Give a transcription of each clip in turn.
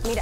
Mira.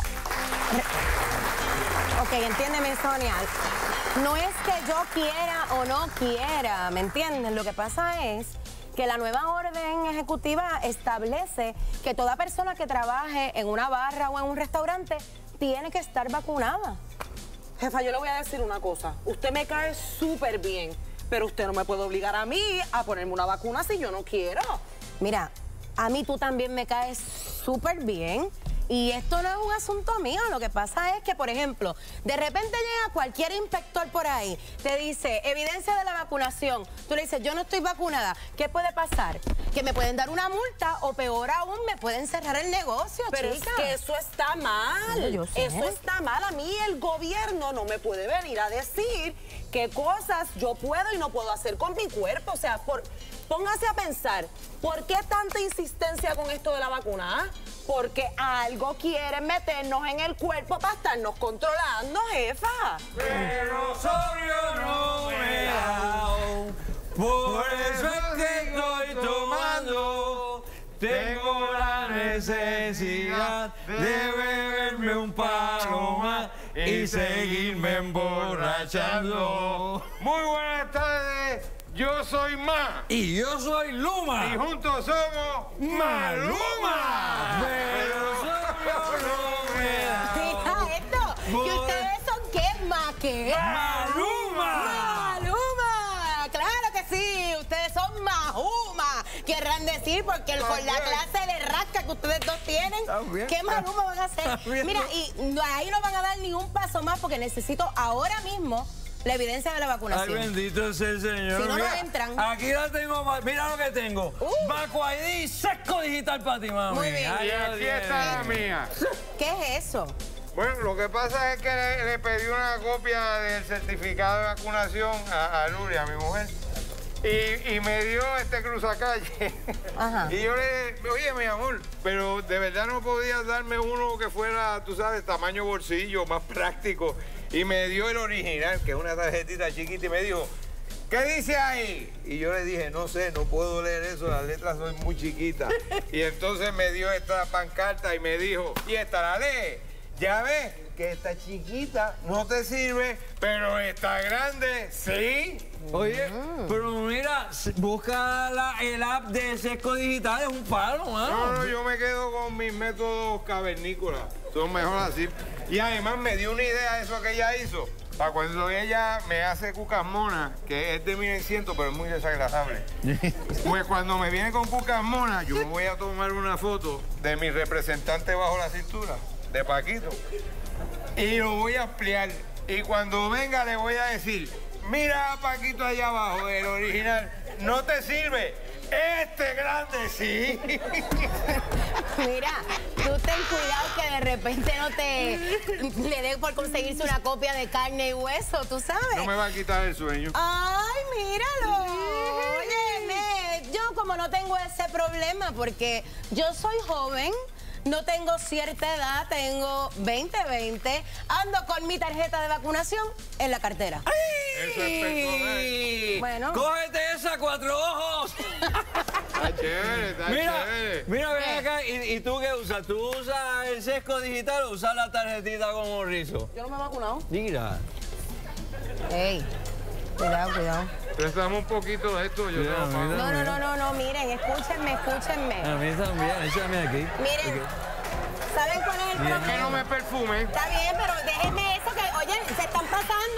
Ok, entiéndeme, Sonia. No es que yo quiera o no quiera, ¿me entiendes? Lo que pasa es que la nueva orden ejecutiva establece que toda persona que trabaje en una barra o en un restaurante tiene que estar vacunada. Jefa, yo le voy a decir una cosa. Usted me cae súper bien, pero usted no me puede obligar a mí a ponerme una vacuna si yo no quiero. Mira, a mí tú también me caes súper bien. Y esto no es un asunto mío, lo que pasa es que, por ejemplo, de repente llega cualquier inspector por ahí, te dice, evidencia de la vacunación, tú le dices, yo no estoy vacunada, ¿qué puede pasar? Que me pueden dar una multa o peor aún, me pueden cerrar el negocio, pero chica. es que eso está mal, No, yo sé. Eso está mal. A mí el gobierno no me puede venir a decir qué cosas yo puedo y no puedo hacer con mi cuerpo, o sea, póngase a pensar, ¿por qué tanta insistencia con esto de la vacuna? Porque algo quieren meternos en el cuerpo para estarnos controlando, jefa. Pero sobrio no me he dado, por eso es que estoy tomando. Tengo la necesidad de beberme un palo más y seguirme emborrachando. Muy buenas tardes, yo soy Ma. Y yo soy Luma. Y juntos somos Maluma. Pero sobrio no me he dado. Mira esto, ¿y ustedes son qué, más qué? ¡Maluma! ¡Maluma! ¡Claro que sí! Ustedes son Mahuma, querrán decir, porque con la clase de rasca que ustedes dos tienen, ¿qué Maluma van a hacer? Mira, y ahí no van a dar ni un paso más porque necesito ahora mismo la evidencia de la vacunación. Ay, bendito sea el Señor. Si no, mira, no entran. Aquí la tengo, mira lo que tengo. Vacu ID, sesco digital para ti, mami. Muy bien. Ahí Y lo aquí tienes. está la mía. ¿Qué es eso? Bueno, lo que pasa es que le pedí una copia del certificado de vacunación a Luli, a mi mujer. Y me dio este cruzacalle. Ajá. Y yo le dije, oye, mi amor, pero de verdad no podías darme uno que fuera, tú sabes, tamaño bolsillo, más práctico. Y me dio el original, que es una tarjetita chiquita, y me dijo, ¿qué dice ahí? Y yo le dije, no sé, no puedo leer eso, las letras son muy chiquitas. Y entonces me dio esta pancarta y me dijo, y esta la lee. Ya ves que esta chiquita no te sirve, pero esta grande, sí. Oye, pero mira, busca el app de sesco digital, es un palo, mano. No, yo me quedo con mis métodos cavernícolas. Son mejor así. Y además me dio una idea de eso que ella hizo. Para cuando ella me hace cucas monas, que es de 1100, pero es muy desagradable. Pues cuando me viene con cucas monas, yo me voy a tomar una foto de mi representante bajo la cintura, de Paquito. Y lo voy a ampliar. Y cuando venga le voy a decir, mira a Paquito allá abajo, el original, no te sirve. Este grande sí. Mira, tú ten cuidado que de repente no le dé por conseguirse una copia de carne y hueso, tú sabes. No me va a quitar el sueño. Ay, míralo. Óyeme, yo como no tengo ese problema porque yo soy joven, no tengo cierta edad, tengo 20, ando con mi tarjeta de vacunación en la cartera. Eso es personal. Bueno. ¡Cógete esa, cuatro ojos! Está chévere, está chévere. Mira, ven acá, ¿y tú qué usas? ¿Tú usas el sesco digital o usas la tarjetita como rizo? Yo no me he vacunado. Mira. Ey, cuidado. Préstame un poquito de esto, yo te lo pago. No, miren, escúchenme. A mí también, échame aquí. Miren, ¿saben cuál es el Que no problema? me perfume. Está bien, pero déjenme eso que, oye, se están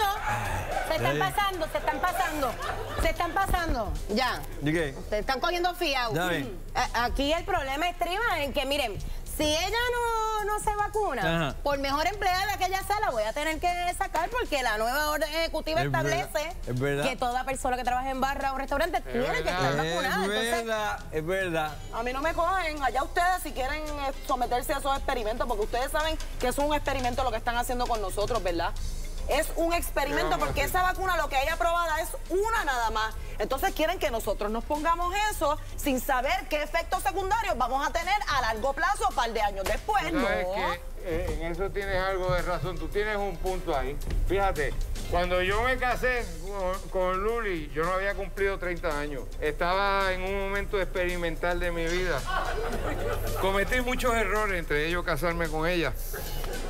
pasando. Ya. ¿De qué? Ustedes están cogiendo fiado. Ya ven. Aquí el problema estriba en que, miren, si ella no se vacuna, Ajá. por mejor empleada que ella sea, la voy a tener que sacar porque la nueva orden ejecutiva establece es verdad. que toda persona que trabaje en barra o restaurante tiene que estar vacunada. Es verdad. A mí no me cogen. Allá ustedes si quieren someterse a esos experimentos, porque ustedes saben que es un experimento lo que están haciendo con nosotros, ¿verdad? Es un experimento porque esa vacuna lo que hay aprobada es una nada más. Entonces quieren que nosotros nos pongamos eso sin saber qué efectos secundarios vamos a tener a largo plazo, un par de años después. Tú sabes que en eso tienes algo de razón, tú tienes un punto ahí. Fíjate, cuando yo me casé con Luli, yo no había cumplido 30 años. Estaba en un momento experimental de mi vida. Cometí muchos errores, entre ellos casarme con ella.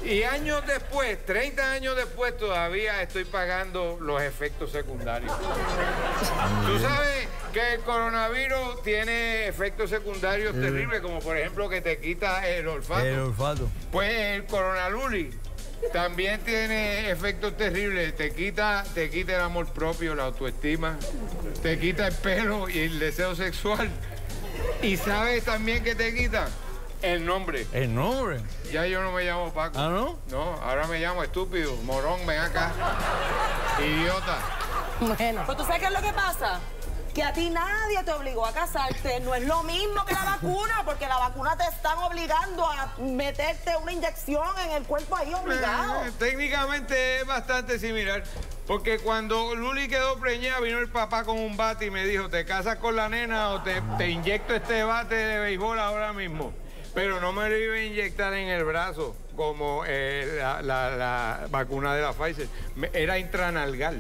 Y años después, 30 años después, todavía estoy pagando los efectos secundarios. Tú sabes que el coronavirus tiene efectos secundarios terribles, como por ejemplo que te quita el olfato. El olfato. Pues el coronaluli también tiene efectos terribles. Te quita el amor propio, la autoestima, te quita el pelo y el deseo sexual. Y sabes también que te quita el nombre. ¿El nombre? Ya yo no me llamo Paco. ¿Ah, no? No, ahora me llamo estúpido, morón, ven acá. Idiota. Bueno. Pero tú sabes qué es lo que pasa. Que a ti nadie te obligó a casarte. No es lo mismo que la vacuna, porque la vacuna te están obligando a meterte una inyección en el cuerpo ahí obligado. Técnicamente es bastante similar. Porque cuando Luli quedó preñada, vino el papá con un bate y me dijo, ¿te casas con la nena o te inyecto este bate de béisbol ahora mismo? Pero no me lo iba a inyectar en el brazo, como la vacuna de la Pfizer. Era intranalgal.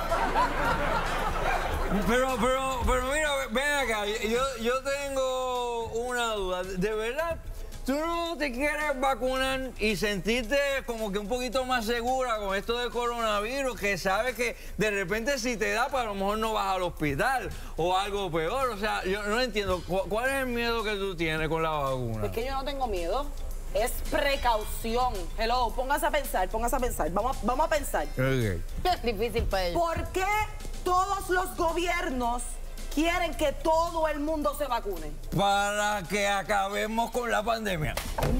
Pero mira, ven acá, yo tengo una duda. ¿De verdad tú no te quieres vacunar y sentirte como que un poquito más segura con esto del coronavirus, que sabes que de repente si te da, pues a lo mejor no vas al hospital o algo peor? O sea, yo no entiendo. ¿Cuál es el miedo que tú tienes con la vacuna? Es que yo no tengo miedo. Es precaución. Hello, póngase a pensar. Vamos a pensar. Okay. Es difícil para ellos. ¿Por qué todos los gobiernos quieren que todo el mundo se vacune? Para que acabemos con la pandemia.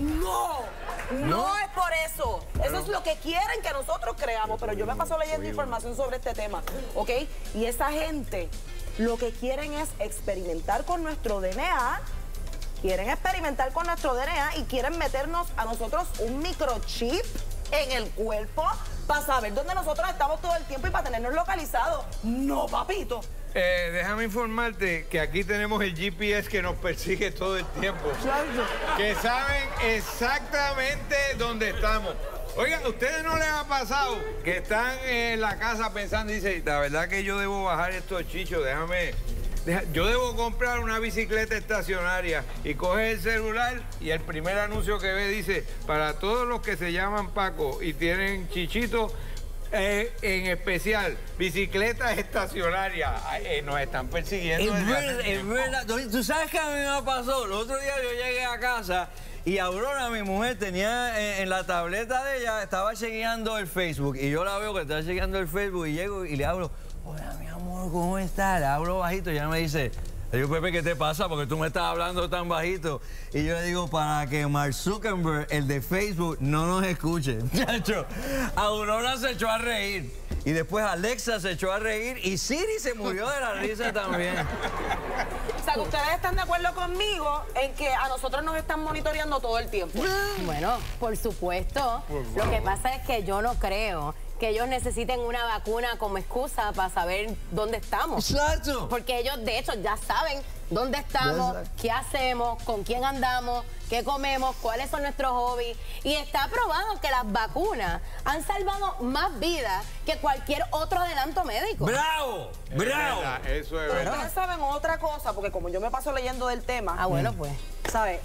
No es por eso. Eso es lo que quieren que nosotros creamos, pero yo me paso leyendo información sobre este tema, ¿ok? Y esa gente lo que quieren es experimentar con nuestro DNA. Quieren experimentar con nuestro DNA y quieren meternos a nosotros un microchip en el cuerpo para saber dónde nosotros estamos todo el tiempo y para tenernos localizados. No, papito. Déjame informarte que aquí tenemos el GPS que nos persigue todo el tiempo. Que saben exactamente dónde estamos. Oigan, ¿a ustedes no les ha pasado que están en la casa pensando y dicen, la verdad que yo debo bajar estos chichos, yo debo comprar una bicicleta estacionaria, y coge el celular y el primer anuncio que ve dice, para todos los que se llaman Paco y tienen chichitos, en especial, bicicletas estacionarias, nos están persiguiendo. Es verdad. Tú sabes que a mí me pasó. El otro día yo llegué a casa y Aurora, mi mujer, tenía en la tableta de ella, estaba chequeando el Facebook, y yo la veo que está chequeando el Facebook y llego y le hablo, hola, mi amor, ¿cómo estás? Le hablo bajito y ella me dice, le digo, Pepe, ¿qué te pasa? Porque tú me estás hablando tan bajito. Y yo le digo, para que Mark Zuckerberg, el de Facebook, no nos escuche. Aurora se echó a reír. Y después Alexa se echó a reír y Siri se murió de la risa también. O sea, que ustedes están de acuerdo conmigo en que a nosotros nos están monitoreando todo el tiempo. Bueno, por supuesto. Lo que pasa es que yo no creo que ellos necesiten una vacuna como excusa para saber dónde estamos. Exacto. Porque ellos, de hecho, ya saben dónde estamos, qué hacemos, con quién andamos, qué comemos, cuáles son nuestros hobbies. Y está probado que las vacunas han salvado más vidas que cualquier otro adelanto médico. ¡Bravo! ¡Bravo! Eso es Pero verdad. ustedes saben otra cosa, porque como yo me paso leyendo del tema, Ah, bueno, pues. ¿sabes?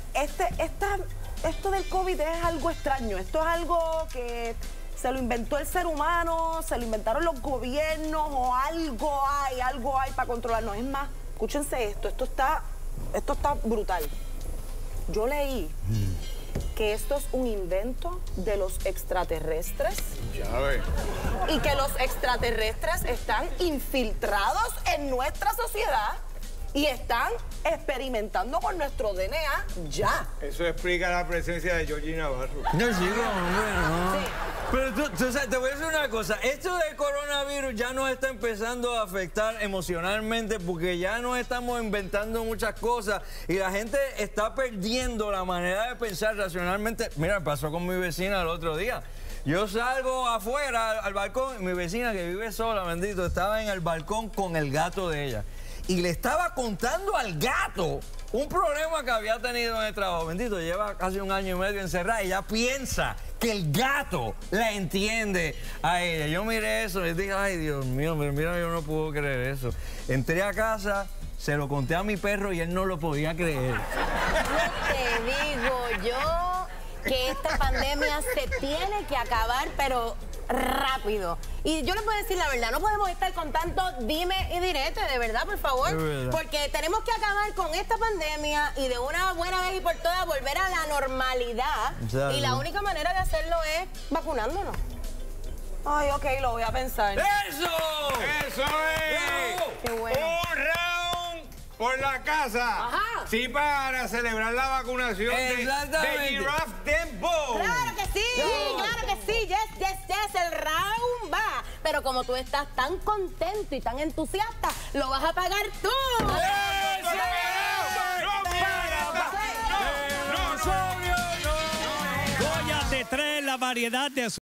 Esto del COVID es algo extraño. Esto es algo que se lo inventó el ser humano, se lo inventaron los gobiernos, o algo hay para controlarnos. Es más, escúchense esto está brutal. Yo leí que esto es un invento de los extraterrestres. Ya ves. Y que los extraterrestres están infiltrados en nuestra sociedad y están experimentando con nuestro DNA ya. Eso explica la presencia de Georgie Navarro. No, sí, hombre, no. Sí. Pero tú sabes, te voy a decir una cosa. Esto del coronavirus ya nos está empezando a afectar emocionalmente, porque ya nos estamos inventando muchas cosas y la gente está perdiendo la manera de pensar racionalmente. Mira, pasó con mi vecina el otro día. Yo salgo afuera al balcón y mi vecina, que vive sola, bendito, estaba en el balcón con el gato de ella. Y le estaba contando al gato un problema que había tenido en el trabajo. Bendito, lleva casi 1 año y medio encerrada y ella piensa que el gato la entiende a ella. Yo miré eso y dije, ay, Dios mío, pero mira, yo no puedo creer eso. Entré a casa, se lo conté a mi perro y él no lo podía creer. Te digo, yo que esta pandemia se tiene que acabar, pero rápido. Y yo les puedo decir la verdad, no podemos estar con tanto dime y direte, de verdad, por favor. Porque tenemos que acabar con esta pandemia y de una buena vez y por todas volver a la normalidad. Y la única manera de hacerlo es vacunándonos. Ay, ok, lo voy a pensar. ¡Eso! ¡Eso es! Qué bueno. ¡Un round por la casa! Ajá. Sí, para celebrar la vacunación de Giraffe Dembo. Claro que sí, claro que sí. Yes, el round va. Pero como tú estás tan contento y tan entusiasta, lo vas a pagar tú. Goya te trae la variedad de